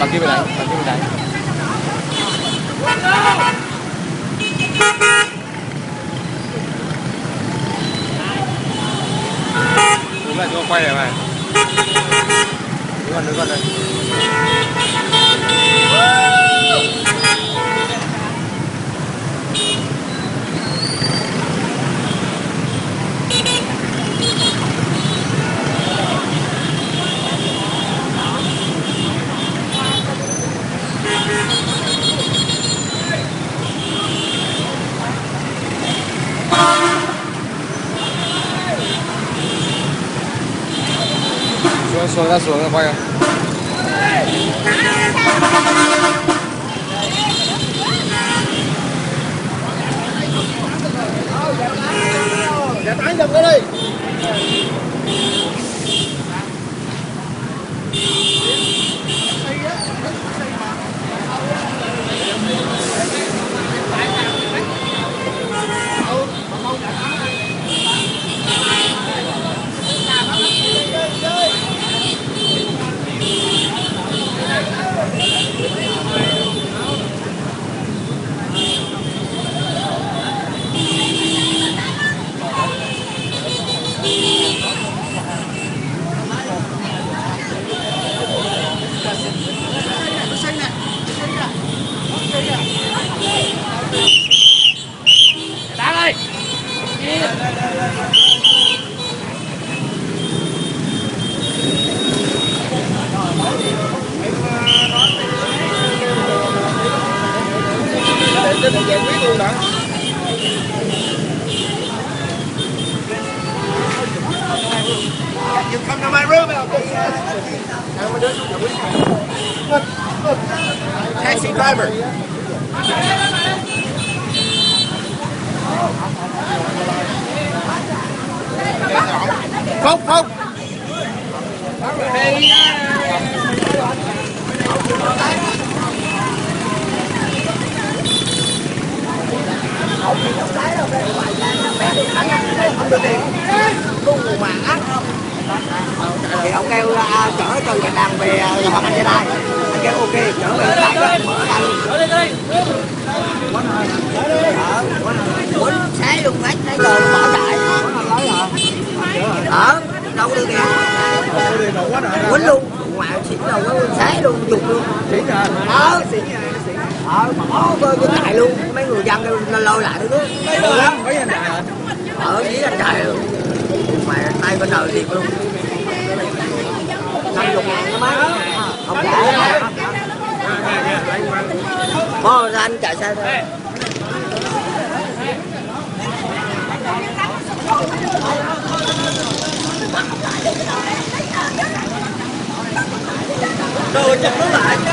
bà kia bên này, bà kia bên này. Đúng lại cho quay này mày. Đứng gần đây. Xuống ra quay không? Dạ tán dùm cái đi. Để giải quyết luôn đã. You come to my room and I'll get taxi driver. Không. Thì ông kêu chở cho nhà đàn về Hoàng Anh Gia Lai, anh kêu ok chở về lại đó mở ra luôn. Quýnh xé luôn hết lấy rồi bỏ chạy. Đâu có đưa kìa. Quýnh luôn, ngoại xỉn đâu có xé luôn, dục luôn. Xỉn rồi. Bỏ cái chạy luôn, mấy người dân lôi lại nữa. Mấy anh chạy hả? Với anh chạy luôn. Mày tay bên đời thiệt luôn. 50.000 mấy. Không trả. Có ra anh chạy xe thôi. Rồi chụp nó lại.